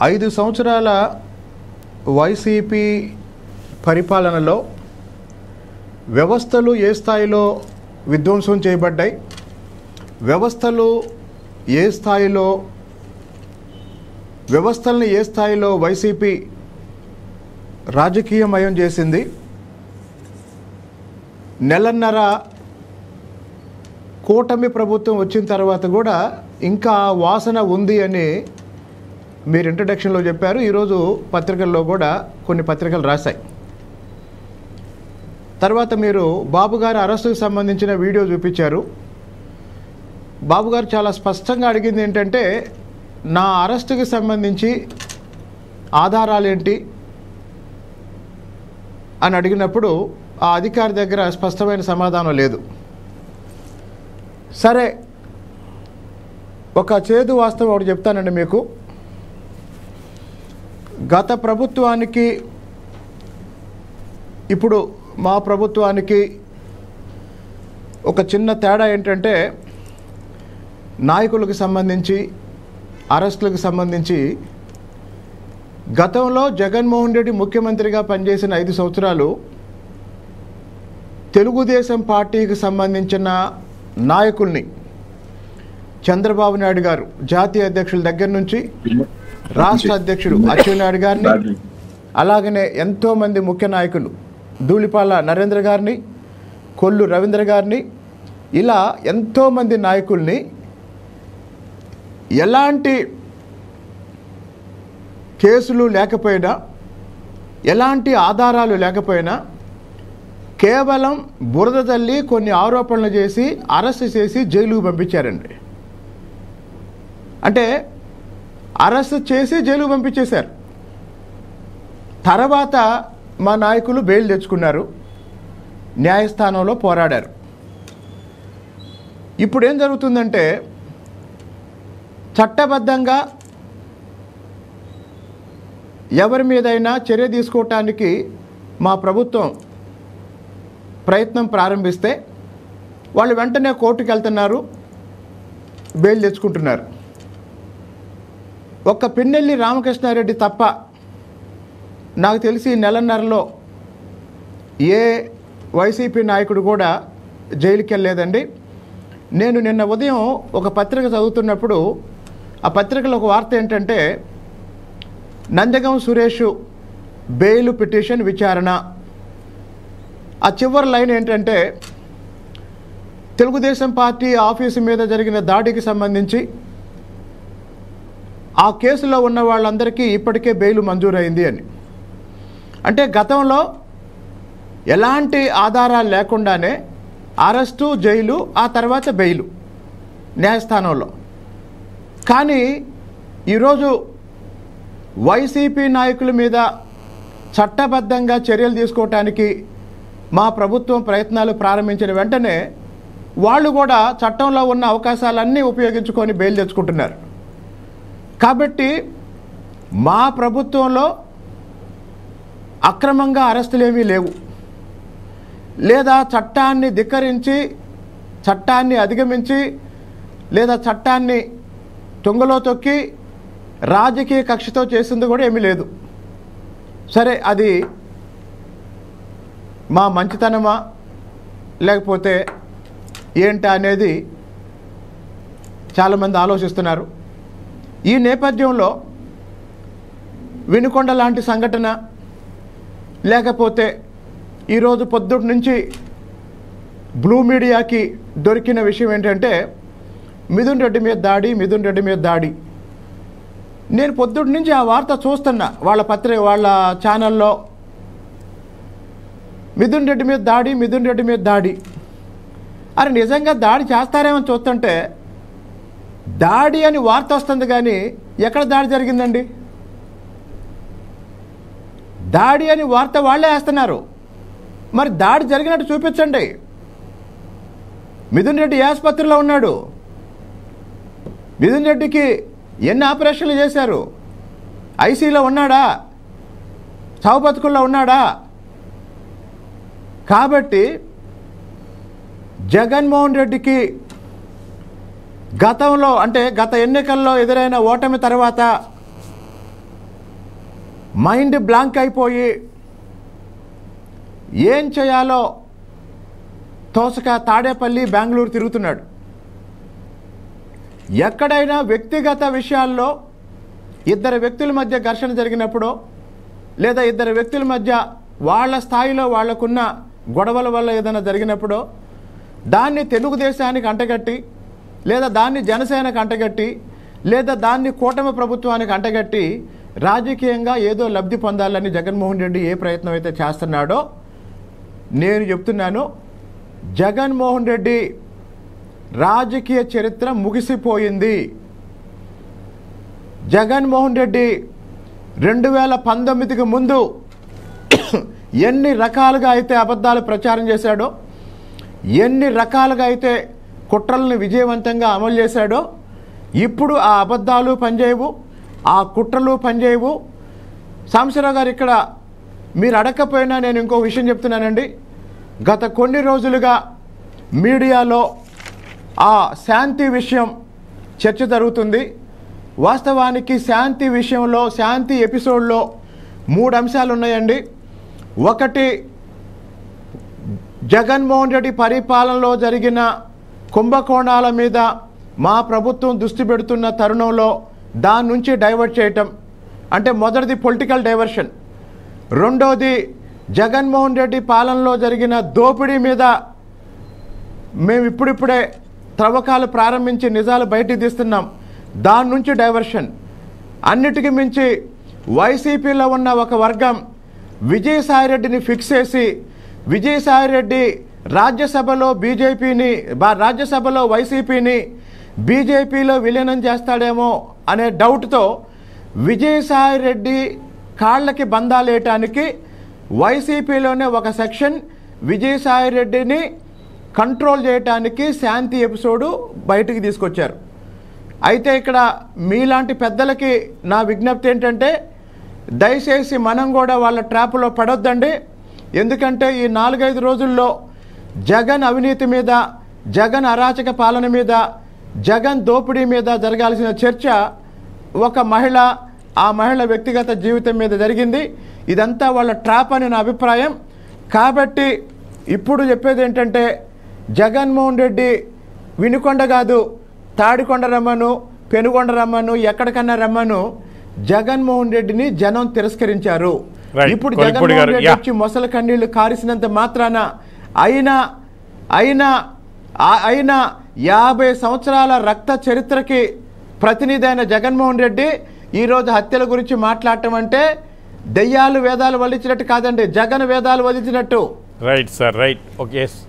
5 సంవత్సరాల వైసీపీ పరిపాలనలో వ్యవస్థలు ఏ స్థాయిలో విధ్వంసం చేయబడ్డాయి, వ్యవస్థలను ఏ స్థాయిలో వైసీపీ రాజకీయమయం చేసింది, నెలన్నర కూటమి ప్రభుత్వం వచ్చిన తర్వాత కూడా ఇంకా వాసన ఉంది అని మీరు ఇంట్రడక్షన్లో చెప్పారు. ఈరోజు పత్రికల్లో కూడా కొన్ని పత్రికలు రాశాయి. తర్వాత మీరు బాబు గారి అరెస్టుకు సంబంధించిన వీడియో చూపించారు. బాబు గారు చాలా స్పష్టంగా అడిగింది ఏంటంటే, నా అరెస్టుకి సంబంధించి ఆధారాలు ఏంటి అని అడిగినప్పుడు ఆ అధికారి దగ్గర స్పష్టమైన సమాధానం లేదు. సరే, ఒక చేదు వాస్తవం ఒకటి చెప్తానండి మీకు. గత ప్రభుత్వానికి ఇప్పుడు మా ప్రభుత్వానికి ఒక చిన్న తేడా ఏంటంటే, నాయకులకు సంబంధించి అరెస్టులకు సంబంధించి గతంలో జగన్మోహన్ రెడ్డి ముఖ్యమంత్రిగా పనిచేసిన 5 సంవత్సరాలు తెలుగుదేశం పార్టీకి సంబంధించిన నాయకుల్ని చంద్రబాబు నాయుడు గారు జాతీయ అధ్యక్షుల దగ్గర నుంచి రాష్ట్ర అధ్యక్షుడు అచ్చెన్నాయుడు గారిని, అలాగనే ఎంతోమంది ముఖ్య నాయకులు ధూళిపాల నరేంద్ర గారిని, కొల్లు రవీంద్ర గారిని, ఇలా ఎంతోమంది నాయకుల్ని ఎలాంటి కేసులు లేకపోయినా, ఎలాంటి ఆధారాలు లేకపోయినా కేవలం బురద తల్లి కొన్ని ఆరోపణలు చేసి అరెస్ట్ చేసి జైలుకు పంపించారండి. అంటే అరెస్ట్ చేసి జైలుకు పంపించేశారు. తర్వాత మా నాయకులు బెయిల్ తెచ్చుకున్నారు, న్యాయస్థానంలో పోరాడారు. ఇప్పుడు ఏం జరుగుతుందంటే, చట్టబద్ధంగా ఎవరి మీదైనా చర్య తీసుకోవటానికి మా ప్రభుత్వం ప్రయత్నం ప్రారంభిస్తే వాళ్ళు వెంటనే కోర్టుకు వెళ్తున్నారు, బెయిల్ తెచ్చుకుంటున్నారు. ఒక్క పిన్నెల్లి రామకృష్ణారెడ్డి తప్ప నాకు తెలిసి నెలన్నరలో ఏ వైసీపీ నాయకుడు కూడా జైలుకి వెళ్ళలేదండి. నేను నిన్న ఉదయం ఒక పత్రిక చదువుతున్నప్పుడు ఆ పత్రికలో ఒక వార్త ఏంటంటే, నందగం సురేష్ బెయిల్ పిటిషన్ విచారణ. ఆ చివరి లైన్ ఏంటంటే, తెలుగుదేశం పార్టీ ఆఫీసు మీద జరిగిన దాడికి సంబంధించి ఆ కేసులో ఉన్న వాళ్ళందరికీ ఇప్పటికే బెయిల్ మంజూరైంది అని. అంటే గతంలో ఎలాంటి ఆధారాలు లేకుండానే అరెస్టు, జైలు, ఆ తర్వాత బెయిలు న్యాయస్థానంలో. కానీ ఈరోజు వైసీపీ నాయకుల మీద చట్టబద్ధంగా చర్యలు తీసుకోవటానికి మా ప్రభుత్వం ప్రయత్నాలు ప్రారంభించిన వెంటనే వాళ్ళు కూడా చట్టంలో ఉన్న అవకాశాలన్నీ ఉపయోగించుకొని బెయిల్ తెచ్చుకుంటున్నారు. కాబట్టి మా ప్రభుత్వంలో అక్రమంగా అరెస్టులు ఏమీ లేవు, లేదా చట్టాన్ని ధిక్కరించి, చట్టాన్ని అధిగమించి, లేదా చట్టాన్ని తుంగలో తొక్కి రాజకీయ కక్షతో చేసింది కూడా ఏమీ లేదు. సరే, అది మా మంచితనమా లేకపోతే ఏంటా అనేది చాలామంది ఆలోచిస్తున్నారు. ఈ నేపథ్యంలో వినుకొండ లాంటి సంఘటన, లేకపోతే ఈరోజు పొద్దుటి నుంచి బ్లూ మీడియాకి దొరికిన విషయం ఏంటంటే, మిథున్ రెడ్డి మీద దాడి. నేను పొద్దుటి నుంచి ఆ వార్త చూస్తున్నా, వాళ్ళ ఛానల్లో మిథున్ రెడ్డి మీద దాడి. అరే నిజంగా దాడి చేస్తారేమో చూస్తుంటే దాడి అని వార్త వస్తుంది, కానీ ఎక్కడ దాడి జరిగిందండి? దాడి అని వార్త వాళ్ళే వేస్తున్నారు. మరి దాడి జరిగినట్టు చూపించండి. మిథున్ రెడ్డి ఏ ఆసుపత్రిలో ఉన్నాడు? మిథున్ రెడ్డికి ఎన్ని ఆపరేషన్లు చేశారు? ఐసీలో ఉన్నాడా? చావు బతుకుల్లో ఉన్నాడా? కాబట్టి జగన్మోహన్ రెడ్డికి గతంలో, అంటే గత ఎన్నికల్లో ఎదురైన ఓటమి తర్వాత మైండ్ బ్లాంక్ అయిపోయి ఏం చేయాలో తోసక తాడేపల్లి బెంగళూరు తిరుగుతున్నాడు. ఎక్కడైనా వ్యక్తిగత విషయాల్లో ఇద్దరు వ్యక్తుల మధ్య ఘర్షణ జరిగినప్పుడు లేదా ఇద్దరు వ్యక్తుల మధ్య వాళ్ళ స్థాయిలో వాళ్లకున్న గొడవల వల్ల ఏదైనా జరిగినప్పుడు దాన్ని తెలుగుదేశానికి అంటగట్టి లేదా దాన్ని జనసేనకు అంటగట్టి లేదా దాన్ని కూటమి ప్రభుత్వానికి అంటగట్టి రాజకీయంగా ఏదో లబ్ధి పొందాలని జగన్మోహన్ రెడ్డి ఏ ప్రయత్నం అయితే చేస్తున్నాడో నేను చెప్తున్నాను, జగన్మోహన్ రెడ్డి రాజకీయ చరిత్ర ముగిసిపోయింది. జగన్మోహన్ రెడ్డి 2019కి ముందు ఎన్ని రకాలుగా అయితే అబద్ధాలు ప్రచారం చేశాడో, ఎన్ని రకాలుగా అయితే కుట్రలను విజయవంతంగా అమలు చేశాడో, ఇప్పుడు ఆ అబద్ధాలు పనిచేయవు, ఆ కుట్రలు పనిచేయవు. సాంబశివరావు గారు, ఇక్కడ మీరు అడగకపోయినా నేను ఇంకో విషయం చెప్తున్నానండి. గత కొన్ని రోజులుగా మీడియాలో ఆ శాంతి విషయం చర్చ జరుగుతుంది. వాస్తవానికి శాంతి విషయంలో, శాంతి ఎపిసోడ్లో 3 అంశాలు ఉన్నాయండి. ఒకటి, జగన్మోహన్ రెడ్డి పరిపాలనలో జరిగిన కుంభకోణాల మీద మా ప్రభుత్వం దృష్టి పెడుతున్న తరుణంలో దాని నుంచి డైవర్ట్ చేయటం, అంటే మొదటిది పొలిటికల్ డైవర్షన్. రెండోది, జగన్మోహన్ రెడ్డి పాలనలో జరిగిన దోపిడీ మీద మేము ఇప్పుడిప్పుడే త్రవ్వకాలు ప్రారంభించి నిజాలు బయటికి తీస్తున్నాం, దాని నుంచి డైవర్షన్. అన్నిటికీ మించి వైసీపీలో ఉన్న ఒక వర్గం విజయసాయి రెడ్డిని ఫిక్స్ చేసి విజయసాయి రెడ్డి రాజ్యసభలో వైసీపీని బీజేపీలో విలీనం చేస్తాడేమో అనే డౌట్తో విజయసాయి రెడ్డి కాళ్ళకి బంధాలేయటానికి వైసీపీలోనే ఒక సెక్షన్ విజయసాయి రెడ్డిని కంట్రోల్ చేయటానికి శాంతి ఎపిసోడు బయటికి తీసుకొచ్చారు. అయితే ఇక్కడ మీలాంటి పెద్దలకి నా విజ్ఞప్తి ఏంటంటే, దయచేసి మనం కూడా వాళ్ళ ట్రాప్లో పడొద్దండి. ఎందుకంటే ఈ 4-5 రోజుల్లో జగన్ అవినీతి మీద, జగన్ అరాచక పాలన మీద, జగన్ దోపిడీ మీద జరగాల్సిన చర్చ ఒక మహిళ, ఆ మహిళ వ్యక్తిగత జీవితం మీద జరిగింది. ఇదంతా వాళ్ళ ట్రాప్ అని నా అభిప్రాయం. కాబట్టి ఇప్పుడు చెప్పేది ఏంటంటే, జగన్మోహన్ రెడ్డి వినుకొండ కాదు, తాడికొండ రమ్మను, పెనుకొండ రమ్మను, ఎక్కడికన్నా రమ్మను, జగన్మోహన్ రెడ్డిని జనం తిరస్కరించారు. ఇప్పుడు జగన్మోహన్ రెడ్డి వచ్చి మొసల కన్నీళ్లు కారిసినంత మాత్రాన అయినా 50 సంవత్సరాల రక్త చరిత్రకి ప్రతినిధి అయిన జగన్మోహన్ రెడ్డి ఈరోజు హత్యల గురించి మాట్లాడటం అంటే దెయ్యాలు వేదాలు వల్లించినట్టు కాదండి, జగన్ వేదాలు వదిలించినట్టు. Right sir, right. ఓకే.